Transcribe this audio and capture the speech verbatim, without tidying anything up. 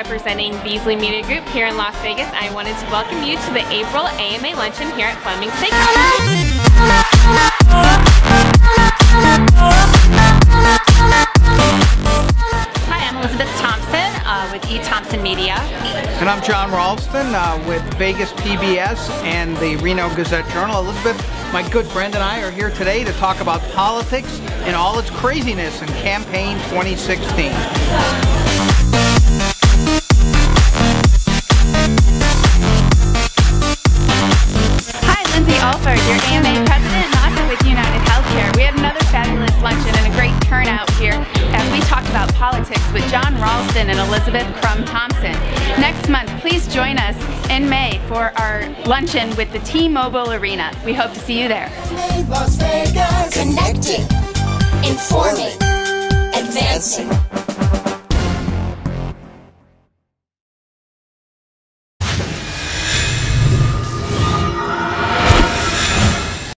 representing Beasley Media Group here in Las Vegas. I wanted to welcome you to the April A M A Luncheon here at Fleming Steakhouse. Hi, I'm Elizabeth Thompson uh, with E. Thompson Media. And I'm John Ralston uh, with Vegas P B S and the Reno Gazette-Journal. Elizabeth, my good friend, and I are here today to talk about politics and all its craziness in campaign twenty sixteen. Hi, Lindsay Alford, your A M A president and also with United Healthcare. We had another fabulous luncheon and a great turnout here as we talked about politics with John Ralston and Elizabeth Crum Thompson. Next month, please join us in May for our luncheon with the T-Mobile Arena. We hope to see you there. Las Vegas. Connecting, informing, advancing.